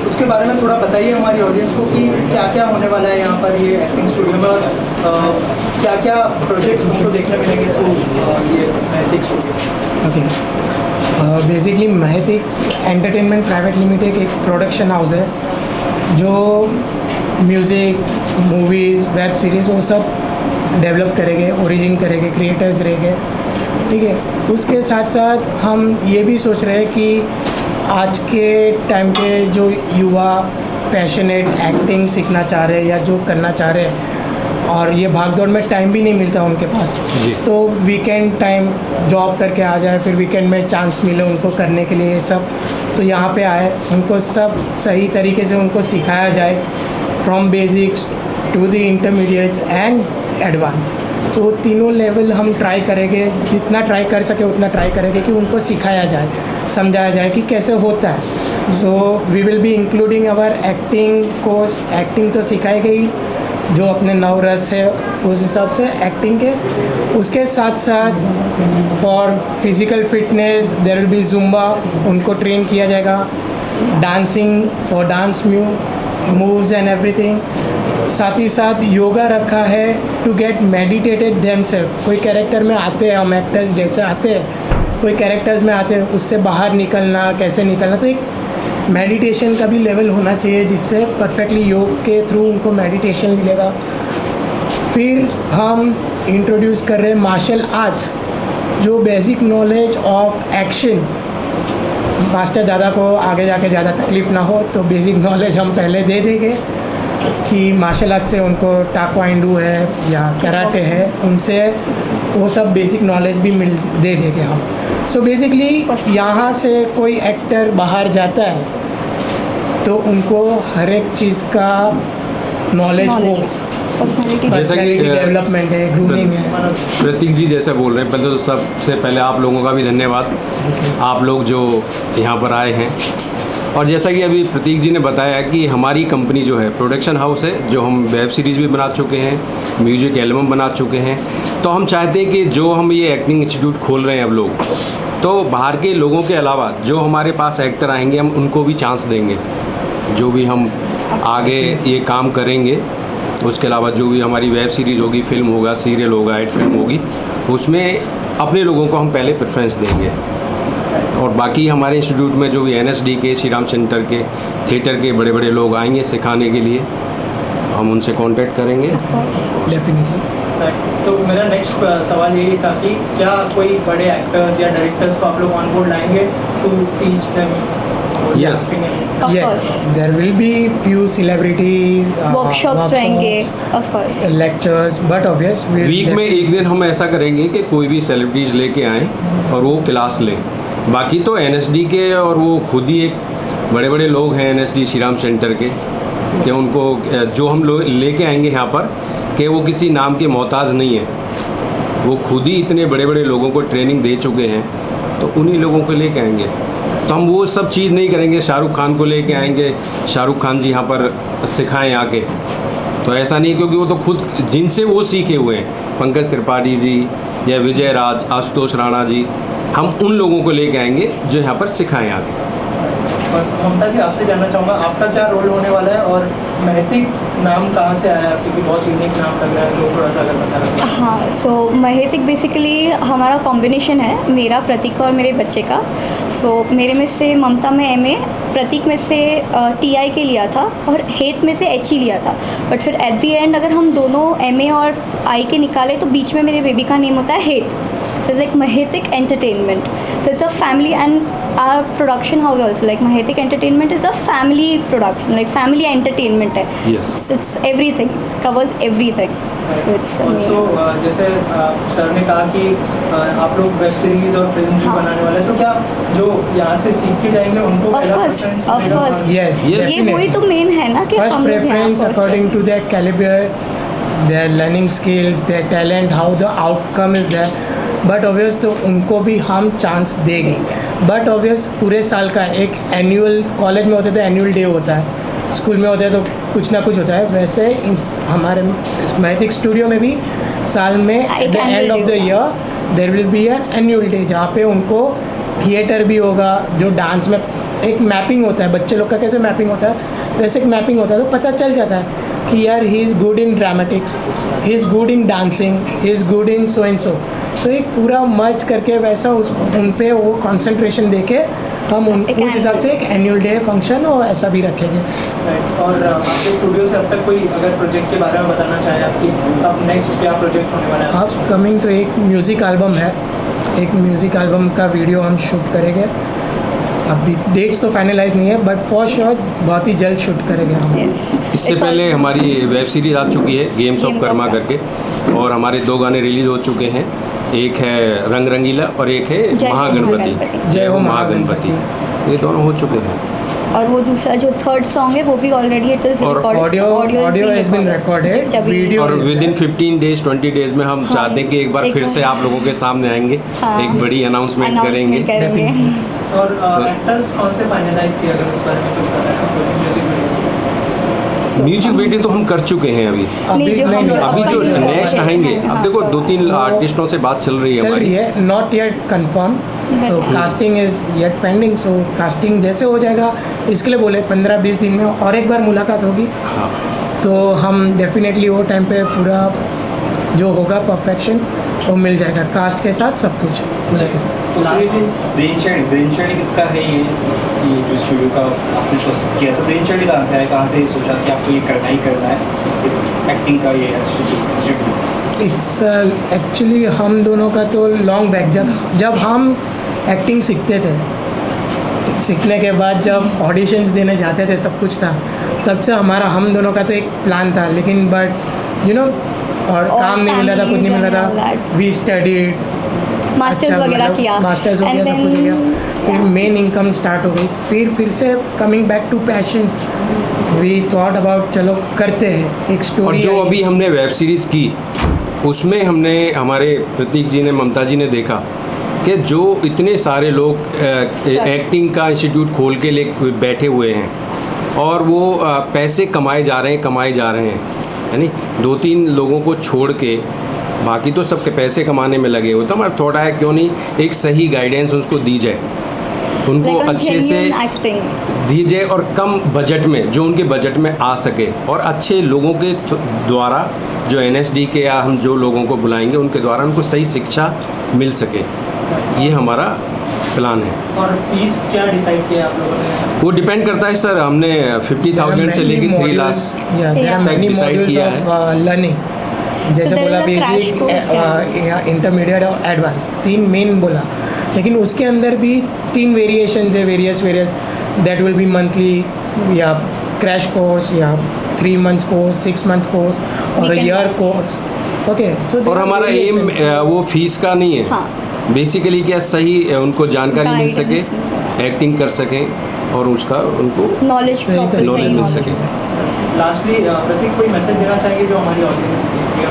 उसके बारे में थोड़ा बताइए हमारी ऑडियंस को कि क्या क्या होने वाला है यहाँ पर ये एक्टिंग स्टूडियो में, और क्या क्या प्रोजेक्ट्स हमको देखने मिलेंगे थ्रू ये Mahatik studio. Okay, basically Mahatik entertainment private limited एक प्रोडक्शन हाउस है जो म्यूज़िक, मूवीज़, वेब सीरीज़ वो सब डेवलप करेंगे, ओरिजिन करेंगे, क्रिएटर्स रहेंगे, ठीक है। उसके साथ साथ हम ये भी सोच रहे हैं कि आज के टाइम के जो युवा पैशनेट एक्टिंग सीखना चाह रहे हैं या जो करना चाह रहे हैं और ये भागदौड़ में टाइम भी नहीं मिलता उनके पास, तो वीकेंड टाइम जॉब करके आ जाए, फिर वीकेंड में चांस मिले उनको करने के लिए ये सब, तो यहाँ पे आए, उनको सब सही तरीके से उनको सिखाया जाए from basics to the intermediates and advance. तो तीनों लेवल हम ट्राई करेंगे, जितना ट्राई कर सके उतना ट्राई करेंगे कि उनको सिखाया जाए, समझाया जाए कि कैसे होता है। So we will be including our acting course. Acting तो सिखाएगी ही, जो अपने नवरस है उस हिसाब से एक्टिंग के। उसके साथ साथ for physical fitness there will be zumba, उनको ट्रेन किया जाएगा, dancing for dance moves and everything. साथ ही साथ योगा रखा है टू गेट मेडिटेटेड देमसेल्फ। कोई कैरेक्टर में आते हैं, हम एक्टर्स जैसे आते हैं, कोई कैरेक्टर्स में आते हैं, उससे बाहर निकलना, कैसे निकलना, तो एक मेडिटेशन का भी लेवल होना चाहिए जिससे परफेक्टली योग के थ्रू उनको मेडिटेशन मिलेगा। फिर हम इंट्रोड्यूस कर रहे हैं मार्शल आर्ट्स, जो basic knowledge of action, master दादा को आगे जाके ज़्यादा तकलीफ़ ना हो तो बेसिक नॉलेज हम पहले दे देंगे कि मार्शल आर्ट से उनको टाक्वांडो है या कराटे है, उनसे वो सब बेसिक नॉलेज भी दे देंगे हम। सो बेसिकली यहाँ से कोई एक्टर बाहर जाता है तो उनको हर एक चीज़ का नॉलेज हो, जैसा कि डेवलपमेंट है, ग्रूमिंग है। प्रतीक जी जैसे बोल रहे हैं, पहले तो सबसे पहले आप लोगों का भी धन्यवाद, आप लोग जो यहाँ पर आए हैं। और जैसा कि अभी प्रतीक जी ने बताया कि हमारी कंपनी जो है प्रोडक्शन हाउस है, जो हम वेब सीरीज़ भी बना चुके हैं, म्यूजिक एल्बम बना चुके हैं, तो हम चाहते हैं कि जो हम ये एक्टिंग इंस्टीट्यूट खोल रहे हैं अब लोग, तो बाहर के लोगों के अलावा जो हमारे पास एक्टर आएंगे हम उनको भी चांस देंगे। जो भी हम आगे ये काम करेंगे, उसके अलावा जो भी हमारी वेब सीरीज़ होगी, फिल्म होगा, सीरियल होगा, एड फिल्म होगी, उसमें अपने लोगों को हम पहले प्रेफरेंस देंगे। और बाकी हमारे इंस्टीट्यूट में जो भी NSD के, श्री राम सेंटर के, थिएटर के बड़े बड़े लोग आएंगे सिखाने के लिए, हम उनसे कांटेक्ट करेंगे डेफिनेटली। तो मेरा नेक्स्ट सवाल यही था कि क्या कोई बड़े एक्टर्स या डायरेक्टर्स को आप लोग ऑन बोर्ड लाएंगे to teach them? Yes. Yes, there will be few celebrities, workshops रहेंगे, of course, lectures, but obvious week में एक दिन हम ऐसा करेंगे कि कोई भी सेलिब्रिटीज लेके आएँ और वो क्लास लें। बाकी तो NSD के और वो खुद ही एक बड़े बड़े लोग हैं NSD श्री राम सेंटर के, कि उनको जो हम लोग लेके आएंगे यहाँ पर, कि वो किसी नाम के मोहताज नहीं है, वो खुद ही इतने बड़े बड़े लोगों को ट्रेनिंग दे चुके हैं, तो उन्हीं लोगों को लेके आएंगे। तो हम वो सब चीज़ नहीं करेंगे शाहरुख खान को लेके आएंगे, शाहरुख खान जी यहाँ पर सिखाएं आके, तो ऐसा नहीं, क्योंकि वो तो खुद जिनसे वो सीखे हुए हैं, पंकज त्रिपाठी जी या विजय राज, आशुतोष राणा जी, हम उन लोगों को लेके आएंगे जो यहाँ पर सिखाएं आगे। और ममता जी, आपसे जानना चाहूँगा आपका क्या रोल होने वाला है और महतिक नाम कहाँ से आया, क्योंकि बहुत यूनिक नाम लग रहा है, जो थोड़ा सा अगर बता रहा है। हाँ, सो महतिक बेसिकली हमारा कॉम्बिनेशन है, मेरा, प्रतीक और मेरे बच्चे का। सो मेरे में से ममता में MA, प्रतीक में से TI के लिया था और हेत में से HE लिया था। बट फिर एट द एंड अगर हम दोनों MA और I के निकाले तो बीच में मेरे बेबी का नेम होता है हेत। So it's like Mahethik Entertainment. So it's a family, and our production house also, like Mahethik Entertainment is a family production, like family entertainment है. Yes. It's everything, covers everything. So it's also जैसे sir ने कहा कि आप लोग web series और film भी बनाने वाले हैं, तो क्या जो यहाँ से सीख के जाएंगे उनको of course Yes, ये वही तो मेन है ना कि first हम लोग यहाँ preference according to their caliber, their learning skills, their talent, how the outcome is there. But obvious तो उनको भी हम चांस देंगे। बट ऑब्वियस पूरे साल का एक एनुअल, कॉलेज में होते तो एनुअल डे होता है, स्कूल में होता है तो कुछ ना कुछ होता है, वैसे हमारे महतिक स्टूडियो में भी साल में at the end of the year there will be an annual day, जहाँ पे उनको थिएटर भी होगा, जो डांस में एक मैपिंग होता है, बच्चे लोग का कैसे मैपिंग होता है वैसे एक मैपिंग होता है, तो पता चल जाता है कि यार he is good in dramatics, he is good in dancing, he is good in so and so. तो एक पूरा मर्ज करके वैसा उन पे वो कंसंट्रेशन देके हम उस हिसाब से एक एनुअल डे फंक्शन और ऐसा भी रखेंगे। और आपके स्टूडियो से अब तक कोई अगर प्रोजेक्ट के बारे में बताना चाहे आपकी, अब नेक्स्ट क्या प्रोजेक्ट होने वाला है? अब कमिंग तो एक म्यूज़िक एल्बम है, एक म्यूज़िक एल्बम का वीडियो हम शूट करेंगे। अभी डेट्स तो फाइनलाइज नहीं है बट फॉर श्योर बहुत ही जल्द शूट करेंगे हम। इससे पहले हमारी वेब सीरीज आ चुकी है गेम्स ऑफ कर्मा करके, और हमारे 2 गाने रिलीज़ हो चुके हैं, एक है रंग रंगीला और एक है महागणपति, जय हो महागणपति। ये दोनों हो चुके हैं। और वो दूसरा जो थर्ड सॉन्ग है वो भी already it is audio has been recorded, video और विद इन 15 डेज 20 डेज में हम चाहते हैं कि एक बार फिर से आप लोगों के सामने आएंगे, एक बड़ी अनाउंसमेंट करेंगे। और एक्टर्स कौन से फाइनलाइज किए, अगर उस बारे में कुछ पता है? म्यूजिक वीडियो तो हम कर चुके हैं अभी जो नेक्स्ट आएंगे। अब देखो 2-3 आर्टिस्टों से बात चल रही है हमारी, not yet confirm, so casting is yet pending. So casting जैसे हो जाएगा इसके लिए बोले 15-20 दिन में और एक बार मुलाकात होगी। हाँ, तो हम डेफिनेटली वो टाइम पे पूरा जो होगा परफेक्शन वो मिल जाएगा, कास्ट के साथ सब कुछ पूरा के साथ। ब्रेनचाइल्ड किसका है ये जो स्टूडियो का आपने प्रोसेस किया था? ब्रेनचाइल्ड कहाँ से आया, कहाँ से सोचा कि आपको ये करना ही करना है एक्टिंग का ये स्टूडियो? इट्स एक्चुअली हम दोनों का तो लॉन्ग बैक, जब हम एक्टिंग सीखते थे, सीखने के बाद जब ऑडिशंस देने जाते थे सब कुछ था, तब से हमारा हम दोनों का तो एक प्लान था, लेकिन बट यू नो और काम नहीं मिला था, कुछ नहीं मिला था। वी स्टडीड, मास्टर्स वगैरह किया, मास्टर्स हो गया, सब कुछ हो गया, फिर मेन इनकम स्टार्ट हो गई, फिर से coming back to passion, we thought about चलो करते हैं एक स्टोरी। और जो अभी हमने वेब सीरीज़ की उसमें हमने हमारे प्रतीक जी ने, ममता जी ने देखा कि जो इतने सारे लोग एक्टिंग का इंस्टीट्यूट खोल के ले बैठे हुए हैं और वो पैसे कमाए जा रहे हैं, यानी 2-3 लोगों को छोड़ के बाकी तो सबके पैसे कमाने में लगे हुए। तो हमारा थॉट आया क्यों नहीं एक सही गाइडेंस उनको दी जाए, उनको अच्छे से दी जाए और कम बजट में, जो उनके बजट में आ सके, और अच्छे लोगों के द्वारा जो NSD के या हम जो लोगों को बुलाएंगे उनके द्वारा उनको सही शिक्षा मिल सके। ये हमारा प्लान है। और फीस क्या डिसाइड किया आप लोगों ने? वो डिपेंड करता है सर, हमने 50,000 से लेके 3 लाख तक डिसाइड किया है। लर्निंग जैसे बोला बेसिक, इंटरमीडिएट और एडवांस, 3 मेन बोला, लेकिन उसके अंदर भी 3 वेरिएशंस है, various that will be monthly या क्रैश कोर्स या 3 months कोर्स, 6 months कोर्स और ईयर कोर्स। ओके, सो और हमारा एम वो फीस का नहीं है, बेसिकली क्या सही उनको जानकारी मिल सके, एक्टिंग कर सकें और उसका उनको नॉलेज मिल सके। लास्टली प्रतीक कोई मैसेज देना चाहेंगे जो हमारी audience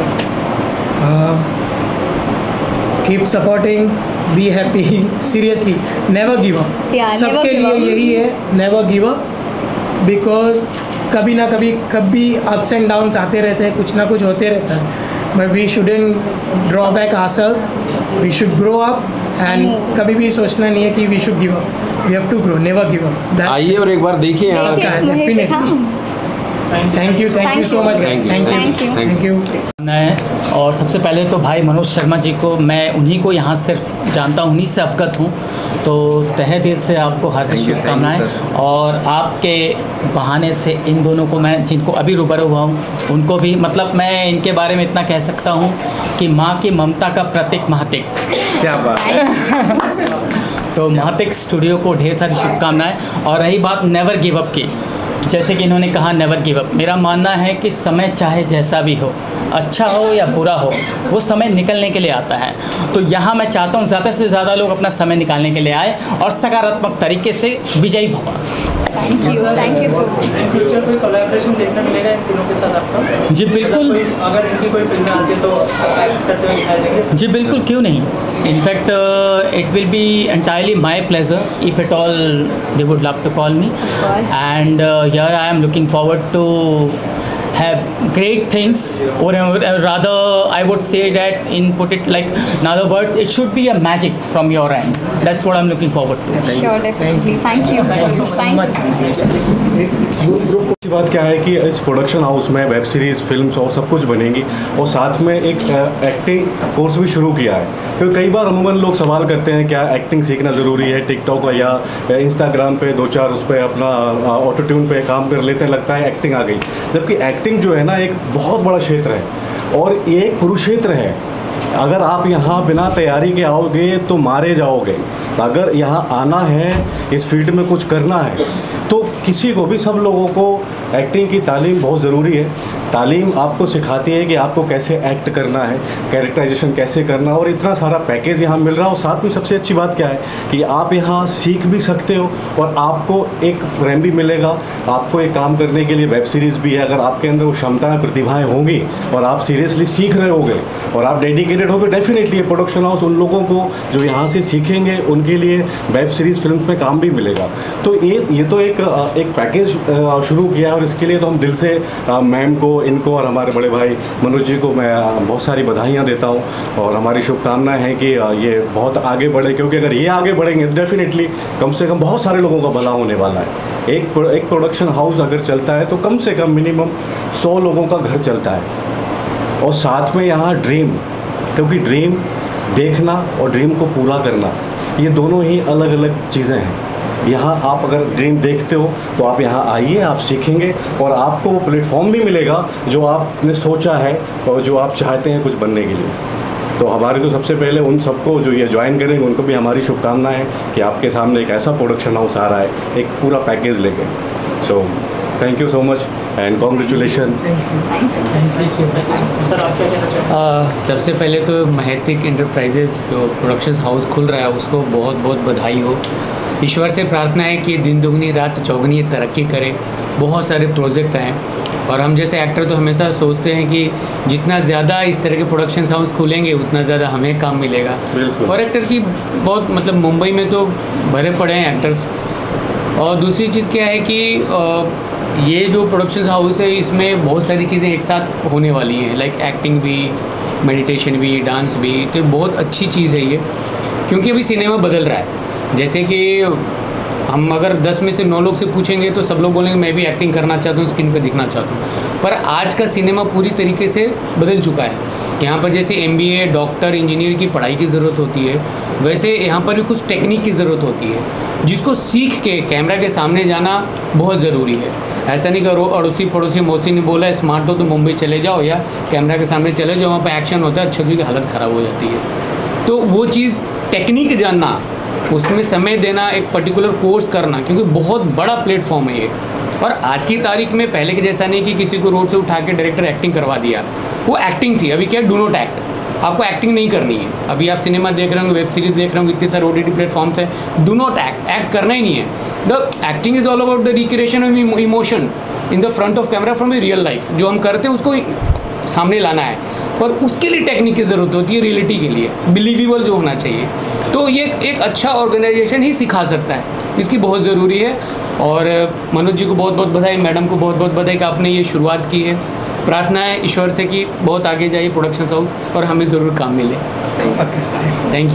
keep supporting, be happy, seriously never give up. सबके लिए यही है, नेवर गिव अप, बिकॉज कभी ना कभी अप्स एंड डाउन्स आते रहते हैं, कुछ ना कुछ होते रहता है, but we shouldn't draw back ourselves, we should grow up and कभी भी सोचना नहीं है कि we should give up, we have to grow, never give up. आइए और एक बार देखिए यहाँ का। Definitely. Thank you so much guys, thank you. और सबसे पहले तो भाई मनोज शर्मा जी को, मैं उन्हीं को यहाँ सिर्फ जानता हूँ, उन्हीं से अवगत हूँ, तो तहे दिल से आपको हार्दिक शुभकामनाएं। और आपके बहाने से इन दोनों को, मैं जिनको अभी रूबरू हुआ हूँ उनको भी, मतलब मैं इनके बारे में इतना कह सकता हूँ कि माँ की ममता का प्रतीक महातिक। क्या बात है। तो महातिक स्टूडियो को ढेर सारी शुभकामनाएं। और रही बात नेवर गिव अप की, जैसे कि इन्होंने कहा नेवर गिव अप, मेरा मानना है कि समय चाहे जैसा भी हो, अच्छा हो या बुरा हो, वो समय निकलने के लिए आता है। तो यहाँ मैं चाहता हूँ ज़्यादा से ज़्यादा लोग अपना समय निकालने के लिए आए और सकारात्मक तरीके से विजयी भव। Thank you. फ्यूचर कोई कोलैबोरेशन देखने मिलेगा इन तीनों के साथ आपका? जी बिल्कुल, अगर इनकी कोई फिल्म आती है तो एक्ट करते हुए दिखाई देंगे? जी बिल्कुल, क्यों नहीं। In fact it will be entirely my pleasure if at all they would love to call me, and here I am looking forward to have great things, or rather I would say that in put it like in other words, it should be a magic from your end. That's what I'm looking forward to. Sure, definitely. Thank you. Thank you so much. अच्छी बात क्या है कि इस production house में web series, films और सब कुछ बनेंगी, और साथ में एक एक्टिंग कोर्स भी शुरू किया है। क्योंकि कई बार अमूमन लोग सवाल करते हैं क्या एक्टिंग सीखना ज़रूरी है, टिकटॉक या इंस्टाग्राम पे 2-4 उस पर अपना ऑटो ट्यून पे काम कर लेते हैं, लगता है एक्टिंग आ गई। जबकि एक्टिंग जो है ना एक बहुत बड़ा क्षेत्र है और ये कुरुक्षेत्र है। अगर आप यहाँ बिना तैयारी के आओगे तो मारे जाओगे। अगर यहाँ आना है, इस फील्ड में कुछ करना है, तो किसी को भी, सब लोगों को एक्टिंग की तालीम बहुत ज़रूरी है। तालीम आपको सिखाती है कि आपको कैसे एक्ट करना है, कैरेक्टराइजेशन कैसे करना, और इतना सारा पैकेज यहाँ मिल रहा है। और साथ में सबसे अच्छी बात क्या है कि आप यहाँ सीख भी सकते हो और आपको एक फ्रेम भी मिलेगा। आपको एक काम करने के लिए वेब सीरीज़ भी है। अगर आपके अंदर वो क्षमताएँ, प्रतिभाएँ होंगी और आप सीरियसली सीख रहे होगे और आप डेडिकेटेड होगे, डेफिनेटली ये प्रोडक्शन हाउस उन लोगों को जो यहाँ से सीखेंगे उनके लिए वेब सीरीज़, फिल्म में काम भी मिलेगा। तो ये तो एक पैकेज शुरू किया है, और इसके लिए तो हम दिल से मैम को, इनको और हमारे बड़े भाई मनोज जी को मैं बहुत सारी बधाइयाँ देता हूँ, और हमारी शुभकामनाएं हैं कि ये बहुत आगे बढ़े। क्योंकि अगर ये आगे बढ़ेंगे तो डेफिनेटली कम से कम बहुत सारे लोगों का भला होने वाला है। एक प्रोडक्शन हाउस अगर चलता है तो कम से कम मिनिमम 100 लोगों का घर चलता है। और साथ में यहाँ ड्रीम, क्योंकि ड्रीम देखना और ड्रीम को पूरा करना, ये दोनों ही अलग अलग चीज़ें हैं। यहाँ आप अगर ड्रीम देखते हो तो आप यहाँ आइए, आप सीखेंगे और आपको वो प्लेटफॉर्म भी मिलेगा जो आपने सोचा है और जो आप चाहते हैं कुछ बनने के लिए। तो हमारे तो सबसे पहले उन सबको जो ये ज्वाइन करेंगे उनको भी हमारी शुभकामनाएं हैं कि आपके सामने एक ऐसा प्रोडक्शन हाउस आ रहा है, एक पूरा पैकेज लेके। So thank you so much and congratulation. सबसे पहले तो महतिक एंटरप्राइजेस जो प्रोडक्शन हाउस खुल रहा है उसको बहुत बहुत बधाई हो। ईश्वर से प्रार्थना है कि दिन दुगनी रात चौगनी तरक्की करे, बहुत सारे प्रोजेक्ट हैं। और हम जैसे एक्टर तो हमेशा सोचते हैं कि जितना ज़्यादा इस तरह के प्रोडक्शन हाउस खुलेंगे उतना ज़्यादा हमें काम मिलेगा। और एक्टर की बहुत मतलब मुंबई में तो भरे पड़े हैं एक्टर्स। और दूसरी चीज़ क्या है कि ये जो प्रोडक्शन हाउस है इसमें बहुत सारी चीज़ें एक साथ होने वाली हैं, लाइक एक्टिंग भी, मेडिटेशन भी, डांस भी। तो बहुत अच्छी चीज़ है ये, क्योंकि अभी सिनेमा बदल रहा है। जैसे कि हम अगर 10 में से 9 लोग से पूछेंगे तो सब लोग बोलेंगे मैं भी एक्टिंग करना चाहता हूँ, स्क्रीन पे दिखना चाहता हूँ। पर आज का सिनेमा पूरी तरीके से बदल चुका है। यहाँ पर जैसे MBA, डॉक्टर, इंजीनियर की पढ़ाई की ज़रूरत होती है, वैसे यहाँ पर भी कुछ टेक्निक की ज़रूरत होती है जिसको सीख के कैमरा के सामने जाना बहुत ज़रूरी है। ऐसा नहीं करो अड़ोसी पड़ोसी मौसी ने बोला है स्मार्ट हो तो मुंबई चले जाओ या कैमरा के सामने चले जाओ, वहाँ पर एक्शन होता है, छवि की हालत ख़राब हो जाती है। तो वो चीज़ टेक्निक जानना, उसमें समय देना, एक पर्टिकुलर कोर्स करना, क्योंकि बहुत बड़ा प्लेटफॉर्म है ये। और आज की तारीख में पहले के जैसा नहीं कि किसी को रोड से उठा के डायरेक्टर एक्टिंग करवा दिया, वो एक्टिंग थी। अभी क्या डू नॉट एक्ट, आपको एक्टिंग नहीं करनी है। अभी आप सिनेमा देख रहे होंगे, वेब सीरीज़ देख रहे होंगे, इतने सारे OTT प्लेटफॉर्म्स हैं, डू नॉट एक्ट, एक्ट करना ही नहीं है। The acting is all about the recreation of emotion in the front of camera from a real life. जो हम करते हैं उसको सामने लाना है, पर उसके लिए टेक्निक की ज़रूरत होती है, रियलिटी के लिए बिलीवेबल जो होना चाहिए। तो ये एक अच्छा ऑर्गेनाइजेशन ही सिखा सकता है, इसकी बहुत ज़रूरी है। और मनोज जी को बहुत बहुत बधाई, मैडम को बहुत बहुत बधाई कि आपने ये शुरुआत की है। प्रार्थना है ईश्वर से कि बहुत आगे जाइए प्रोडक्शन हाउस और हमें ज़रूर काम मिले। Thank you.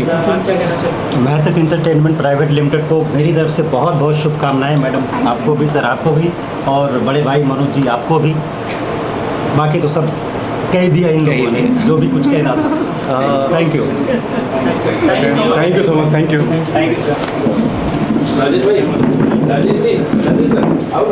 Mahatik entertainment private limited को मेरी तरफ से बहुत बहुत शुभकामनाएं। मैडम आपको भी, सर आपको भी, और बड़े भाई मनोज जी आपको भी। बाकी तो सब कह दिया इन लोगों ने जो भी कुछ कहना था। Thank you so much. Thank you sir. Rajesh भाई, राजेश सर आओ।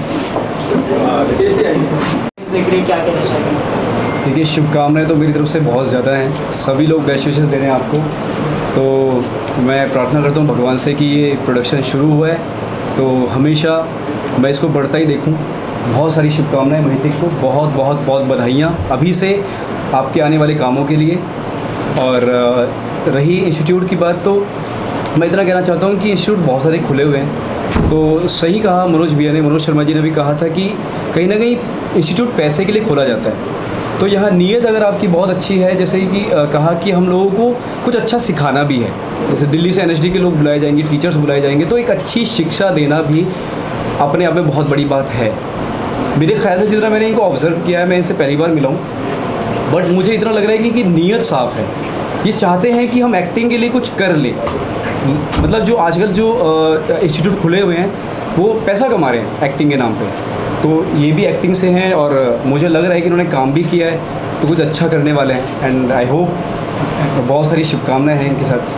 क्या कहना चाहेंगे? देखिए, शुभकामनाएं तो मेरी तरफ से बहुत ज़्यादा हैं, सभी लोग बेस्ट विशेस दे रहे हैं आपको। तो मैं प्रार्थना करता हूँ भगवान से कि ये प्रोडक्शन शुरू हुआ है तो हमेशा मैं इसको बढ़ता ही देखूँ। बहुत सारी शुभकामनाएं महतिक को, बहुत बहुत बहुत बधाइयाँ अभी से आपके आने वाले कामों के लिए। और रही इंस्टीट्यूट की बात, तो मैं इतना कहना चाहता हूँ कि इंस्टीट्यूट बहुत सारे खुले हुए हैं। तो सही कहा मनोज भैया ने, मनोज शर्मा जी ने भी कहा था कि कहीं ना कहीं इंस्टीट्यूट पैसे के लिए खोला जाता है। तो यहाँ नीयत अगर आपकी बहुत अच्छी है, जैसे कि कहा कि हम लोगों को कुछ अच्छा सिखाना भी है, जैसे दिल्ली से NSD के लोग बुलाए जाएंगे, टीचर्स बुलाए जाएंगे, तो एक अच्छी शिक्षा देना भी अपने आप में बहुत बड़ी बात है। मेरे ख्याल से जितना मैंने इनको ऑब्जर्व किया है, मैं इनसे पहली बार मिला हूँ, बट मुझे इतना लग रहा है कि नीयत साफ़ है। ये चाहते हैं कि हम एक्टिंग के लिए कुछ कर लें। मतलब जो आजकल जो इंस्टीट्यूट खुले हुए हैं वो पैसा कमा रहे हैं एक्टिंग के नाम पे, तो ये भी एक्टिंग से हैं और मुझे लग रहा है कि इन्होंने काम भी किया है, तो कुछ अच्छा करने वाले हैं। एंड आई होप, बहुत सारी शुभकामनाएं हैं इनके साथ।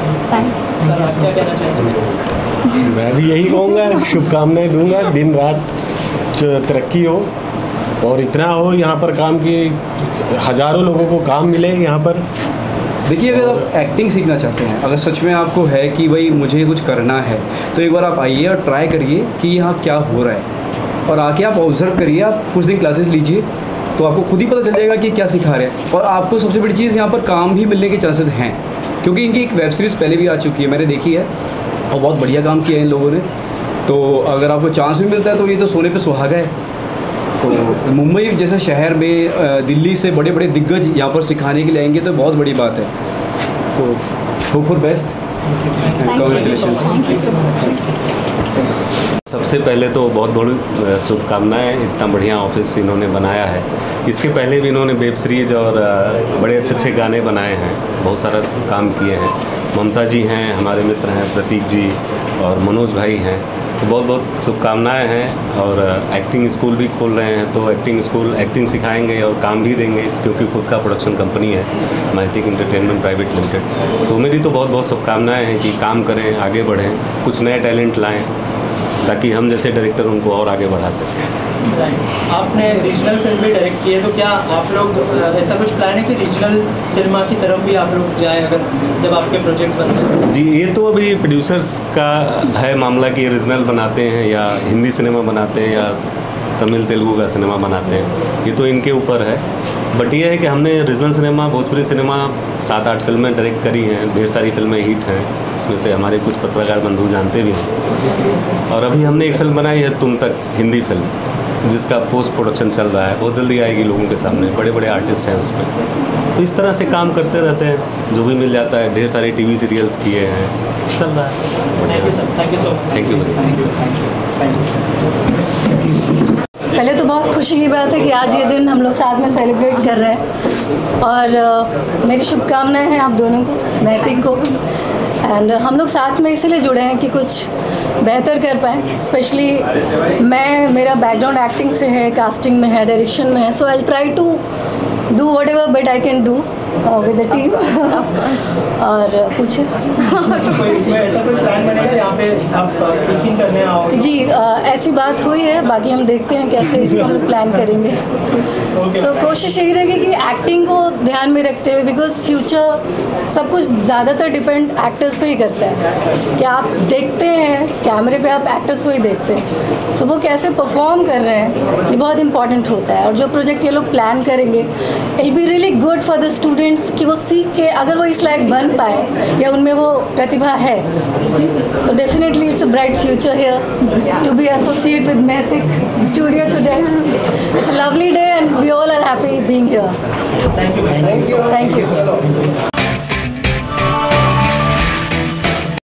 मैं भी यही कहूँगा, शुभकामनाएं दूंगा, दिन रात तरक्की हो और इतना हो यहाँ पर काम की हज़ारों लोगों को काम मिले यहाँ पर। देखिए, अगर आप एक्टिंग सीखना चाहते हैं, अगर सच में आपको है कि भाई मुझे कुछ करना है, तो एक बार आप आइए और ट्राई करिए कि यहाँ क्या हो रहा है, और आके आप ऑब्जर्व करिए, आप कुछ दिन क्लासेस लीजिए, तो आपको खुद ही पता चल जाएगा कि क्या सिखा रहे हैं। और आपको सबसे बड़ी चीज़, यहाँ पर काम भी मिलने के चांसेस हैं, क्योंकि इनकी एक वेब सीरीज़ पहले भी आ चुकी है, मैंने देखी है, और बहुत बढ़िया काम किया है इन लोगों ने। तो अगर आपको चांस भी मिलता है तो ये तो सोने पे सुहागा है। तो मुंबई जैसे शहर में दिल्ली से बड़े बड़े दिग्गज यहाँ पर सिखाने के लिए आएंगे तो बहुत बड़ी बात है। तो hope for best and congratulations. सबसे पहले तो बहुत बहुत शुभकामनाएं, इतना बढ़िया ऑफिस इन्होंने बनाया है। इसके पहले भी इन्होंने वेब सीरीज और बड़े अच्छे गाने बनाए हैं, बहुत सारा काम किए हैं। ममता जी हैं, हमारे मित्र हैं, प्रतीक जी और मनोज भाई हैं, तो बहुत बहुत शुभकामनाएं हैं। और एक्टिंग स्कूल भी खोल रहे हैं, तो एक्टिंग स्कूल एक्टिंग सिखाएंगे और काम भी देंगे, क्योंकि खुद का प्रोडक्शन कंपनी है महतिक एंटरटेनमेंट प्राइवेट लिमिटेड। तो मेरी तो बहुत बहुत शुभकामनाएं हैं कि काम करें, आगे बढ़ें, कुछ नए टैलेंट लाएं, ताकि हम जैसे डायरेक्टर उनको और आगे बढ़ा सकें। आपने रीजनल फिल्म भी डायरेक्ट की है, तो क्या आप लोग ऐसा कुछ प्लान है कि रीजनल सिनेमा की तरफ भी आप लोग जाएं अगर जब आपके प्रोजेक्ट बनते हैं? जी, ये तो अभी प्रोड्यूसर्स का है मामला कि रीजनल बनाते हैं या हिंदी सिनेमा बनाते हैं या तमिल तेलुगु का सिनेमा बनाते हैं, ये तो इनके ऊपर है। बट ये है कि हमने रीजनल सिनेमा, भोजपुरी सिनेमा 7-8 फिल्में डायरेक्ट करी हैं, ढेर सारी फिल्में हिट हैं, इसमें से हमारे कुछ पत्रकार बंधु जानते भी हैं। और अभी हमने एक फिल्म बनाई है तुम तक, हिंदी फिल्म, जिसका पोस्ट प्रोडक्शन चल रहा है, बहुत जल्दी आएगी लोगों के सामने, बड़े बड़े आर्टिस्ट हैं उसमें। तो इस तरह से काम करते रहते हैं, जो भी मिल जाता है। ढेर सारे टीवी सीरियल्स किए हैं, चल रहा है। Thank you sir, thank you so much. Thank you. पहले तो बहुत खुशी की बात है कि आज ये दिन हम लोग साथ में सेलिब्रेट कर रहे हैं, और मेरी शुभकामनाएं हैं आप दोनों को, महतिक को। एंड हम लोग साथ में इसलिए जुड़े हैं कि कुछ बेहतर कर पाएँ। स्पेशली मेरा बैकग्राउंड एक्टिंग से है, कास्टिंग में है, डायरेक्शन में है, so I try to do whatever but I can do with the team. और पूछे ऐसा कोई प्लान बनेगा यहाँ पे आप टीचिंग करने आओ? जी, ऐसी बात हुई है, बाकी हम देखते हैं कैसे इसको हम लोग प्लान करेंगे। सो कोशिश यही रहेगी कि एक्टिंग को ध्यान में रखते हुए, बिकॉज फ्यूचर सब कुछ ज़्यादातर डिपेंड एक्टर्स पे ही करता है कि आप देखते हैं कैमरे पे, आप एक्टर्स को ही देखते हैं, सो वो कैसे परफॉर्म कर रहे हैं, ये बहुत इंपॉर्टेंट होता है। और जो प्रोजेक्ट ये लोग प्लान करेंगे, it be really good for the students कि वो सीख के अगर वो इस लायक बन पाए या उनमें वो प्रतिभा है, तो definitely it's a bright future here to be associate with Mahatik studio today. It's a lovely day and we all are happy being here. Thank you. Thank you.